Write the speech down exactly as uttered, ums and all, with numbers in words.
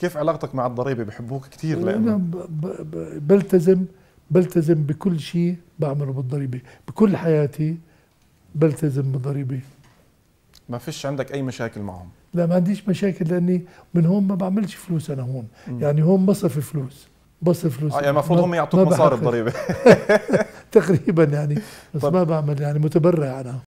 كيف علاقتك مع الضريبة؟ بحبوك كثير أنا لأنه ب- ب- بلتزم بلتزم بكل شيء بعمله بالضريبة، بكل حياتي بلتزم بالضريبة. ما فيش عندك أي مشاكل معهم؟ لا ما عنديش مشاكل، لأني من هون ما بعملش فلوس أنا هون. مم. يعني هون بصرف فلوس، بصرف فلوس. آه يعني المفروض ما- هم يعطوك ما مصاري بحقق. الضريبة. تقريبا يعني، بس طب ما بعمل، يعني متبرع أنا.